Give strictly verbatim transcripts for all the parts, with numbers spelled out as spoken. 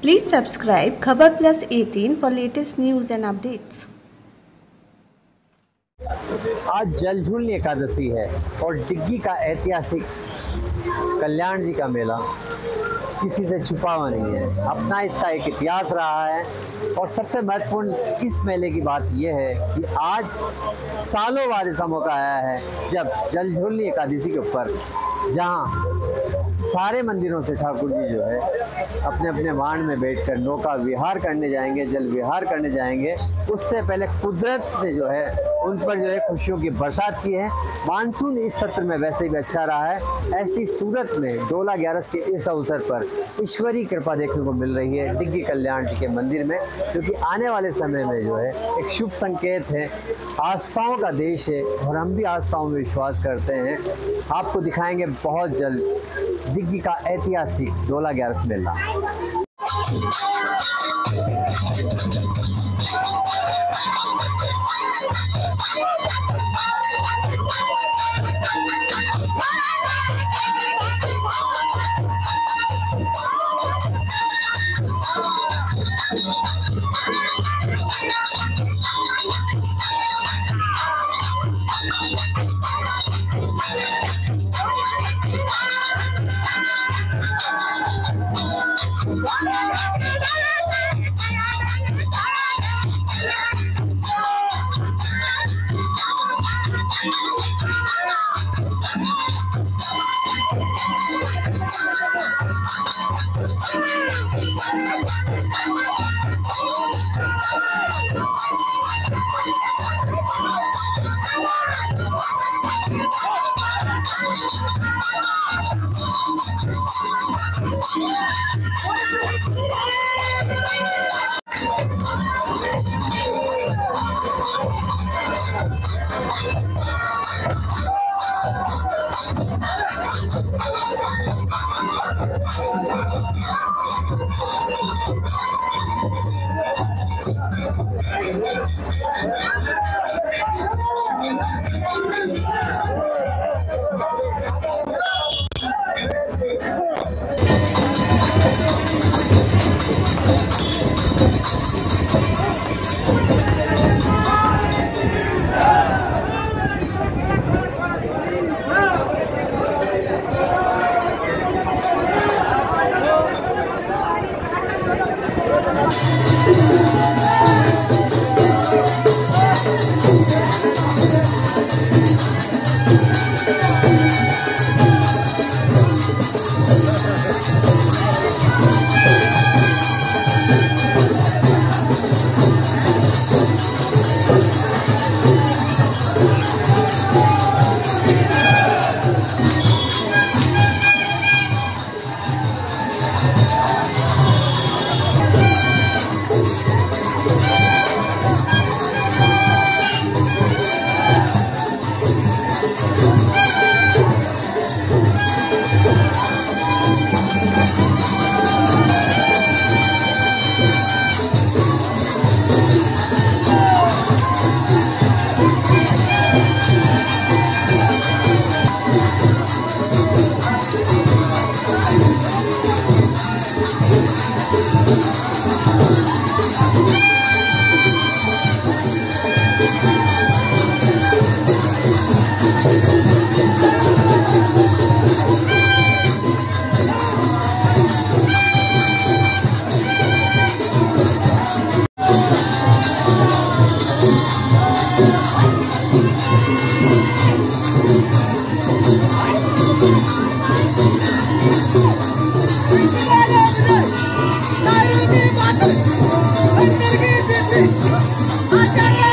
Please subscribe Khabar Plus eighteen for latest news and updates. आज जलझूलनी एकादशी है और डिग्गी का ऐतिहासिक कल्याण जी का मेला किसी से छुपा हुआ नहीं है। अपना इसका एक इतिहास रहा है और सबसे महत्वपूर्ण इस मेले की बात यह है कि आज सालों बाद ऐसा मौका आया है जब जलझूलनी एकादशी के ऊपर जहां सारे मंदिरों से ठाकुर जी जो है अपने अपने वाहन में बैठकर नौका विहार करने जाएंगे, जल विहार करने जाएंगे। उससे पहले कुदरत ने जो है उन पर जो है खुशियों की बरसात की है। मानसून इस सत्र में वैसे भी अच्छा रहा है। ऐसी सूरत में डोला ग्यारस के इस अवसर पर ईश्वरीय कृपा देखने को मिल रही है डिग्गी कल्याण जी के मंदिर में, क्योंकि आने वाले समय में जो है एक शुभ संकेत है। आस्थाओं का देश है और हम भी आस्थाओं में विश्वास करते हैं। आपको दिखाएंगे बहुत जल्द डिग्गी का ऐतिहासिक डोला ग्यारस मेला। Acha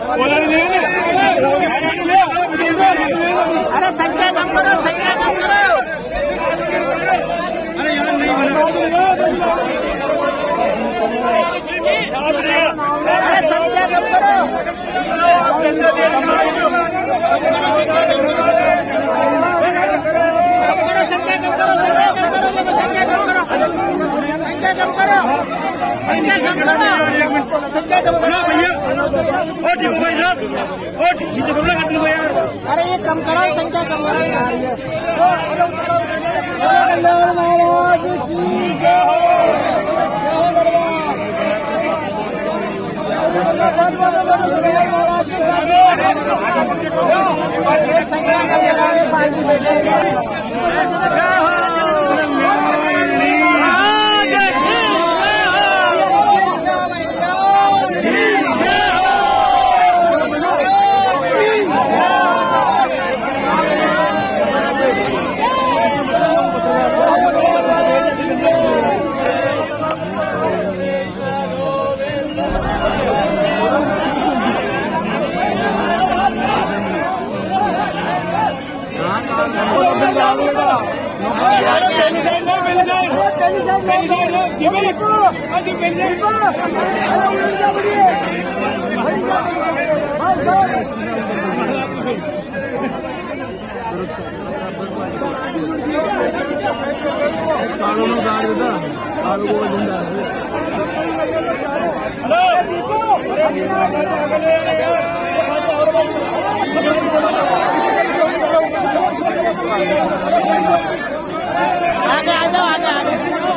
अरे संख्या कम करो, संख्या कम करो। अरे यहाँ नहीं बना। अरे संख्या कम करो। संख्या कम करो, संख्या कम करो, संख्या कम करो, संख्या कम करो, संख्या कम करो, संख्या कम करो भैया। और ठीक है भाई साहब, और नीचे करो ना काटने को यार। अरे ये कम करो, संख्या कम करो। कल्याण महाराज की जय हो, जय हो दरबार। बहुत बहुत कल्याण महाराज के साथ संख्या कम करो, पार्टी बैठेगी। आगे आ जाओ, आगे आगे।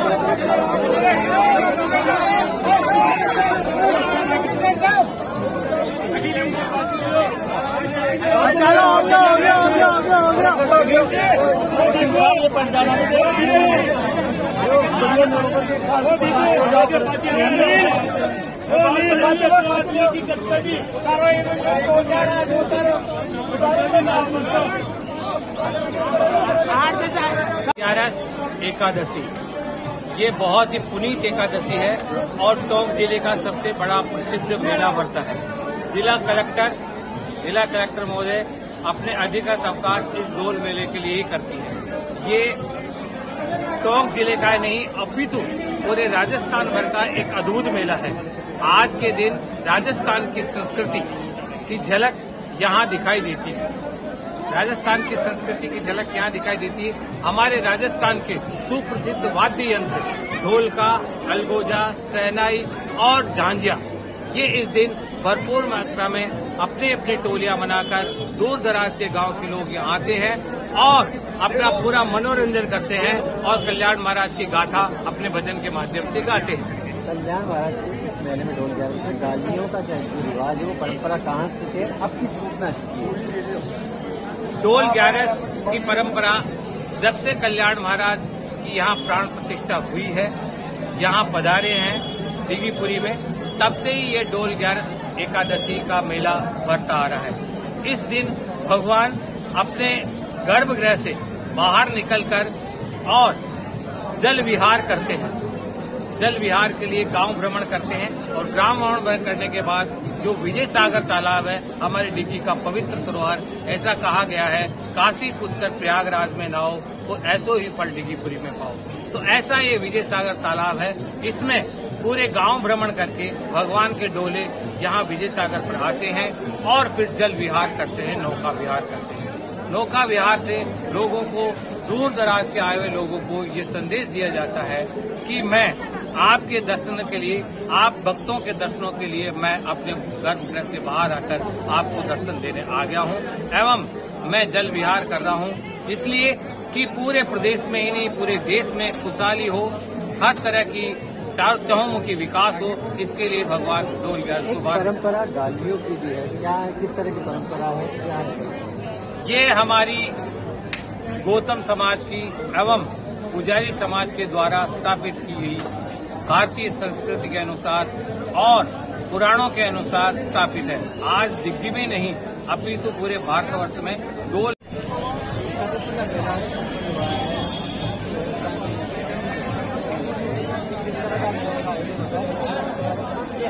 चलो हो गया, हो गया, हो गया, हो गया, हो ग्यारस एकादशी ये बहुत ही पुनीत एकादशी है और टोंक जिले का सबसे बड़ा प्रसिद्ध मेला पड़ता है। जिला कलेक्टर जिला कलेक्टर महोदय अपने अधिकृत अवकाश इस डोल मेले के लिए ही करती है। ये टोंक जिले का नहीं अपितु पूरे राजस्थान भर का एक अद्भुत मेला है। आज के दिन राजस्थान की संस्कृति की झलक यहाँ दिखाई देती है। राजस्थान की संस्कृति की झलक यहाँ दिखाई देती है। हमारे राजस्थान के सुप्रसिद्ध वाद्य यंत्र ढोलका, अलगोजा, शहनाई और झांझिया ये इस दिन भरपूर मात्रा में अपने अपने टोलियां बनाकर दूर दराज के गांव के लोग यहाँ आते हैं और अपना पूरा मनोरंजन करते हैं और कल्याण महाराज की गाथा अपने भजन के माध्यम से गाते हैं। कल्याण महाराज के इस मेले में ढोल ग्यारस में गालियों का जो रिवाज है वो परंपरा कहाँ से थे, अब की सूचना है? ढोल ग्यारस की परंपरा जब से कल्याण महाराज की यहाँ प्राण प्रतिष्ठा हुई है, यहाँ पधारे हैं दिघीपुरी में, तब से ही ये ढोल ग्यारस एकादशी का मेला बढ़ता आ रहा है। इस दिन भगवान अपने गर्भगृह से बाहर निकलकर और जल विहार करते हैं। जल विहार के लिए गांव भ्रमण करते हैं और गांव भ्रमण करने के बाद जो विजय सागर तालाब है हमारे डिग्गी का पवित्र सरोवर, ऐसा कहा गया है काशी पुष्कर प्रयागराज में नाओ तो ऐसो ही फल डिग्गीपुरी में पाओ। तो ऐसा ये विजय सागर तालाब है। इसमें पूरे गांव भ्रमण करके भगवान के डोले यहाँ विजय सागर पर आते हैं और फिर जल विहार करते हैं, नौका विहार करते हैं। नौका विहार से लोगों को, दूर दराज के आए हुए लोगों को ये संदेश दिया जाता है कि मैं आपके दर्शन के लिए, आप भक्तों के दर्शनों के लिए मैं अपने गर्भगृह से बाहर आकर आपको दर्शन देने आ गया हूँ एवं मैं जल विहार कर रहा हूँ, इसलिए कि पूरे प्रदेश में ही नहीं पूरे देश में खुशहाली हो, हर तरह की चहुमुखी विकास हो, इसके लिए भगवान ढोल ग्यारस को परंपरा गालियों की भी है, क्या किस तरह की परंपरा है, क्या है? ये हमारी गौतम समाज की एवं पुजारी समाज के द्वारा स्थापित की गई भारतीय संस्कृति के अनुसार और पुराणों के अनुसार स्थापित है। आज दिग्गी में नहीं अपितु तो पूरे भारतवर्ष में ढोल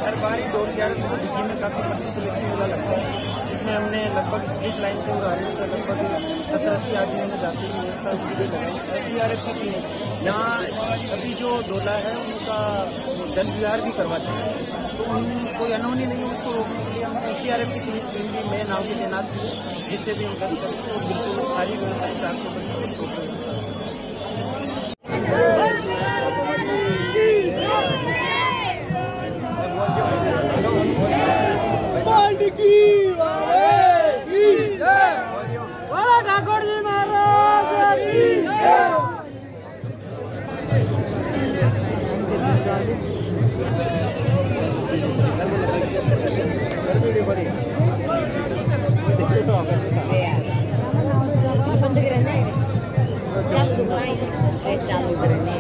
हर बार ही डोल ग्यारह सौ डिग्गी में काफ़ी पर्टिकुलरली मेला लगता है। इसमें हमने लगभग स्प्लिट लाइन से उड़ा रहे हैं, लगभग सत्तर अस्सी आदमियों में जाते ही एस डी आर एफ की टीम यहाँ अभी जो डोला है उनका जल विहार भी करवाते हैं, तो उन कोई अनहोनी नहीं उसको रोकने के लिए हम एस डी आर एफ की टीम भी मैं नाव की तैनात की है, जिससे भी हम कर सकते हैं और बिल्कुल सारी व्यवस्थाएं चार सौ परसेंट। ठाकुर जी महाराज चालू करने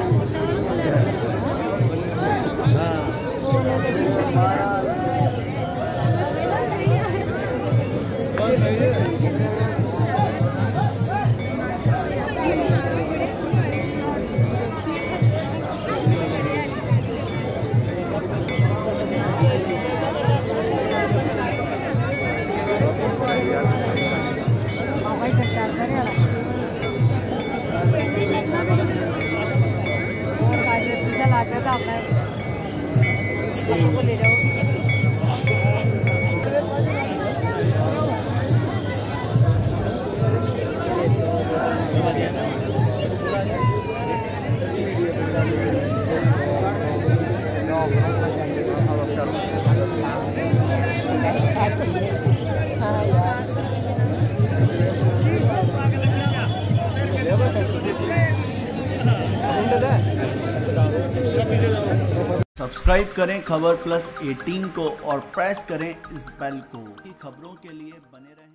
ले जाओ। सब्सक्राइब करें खबर प्लस अठारह को और प्रेस करें इस बेल को। खबरों के लिए बने रहें।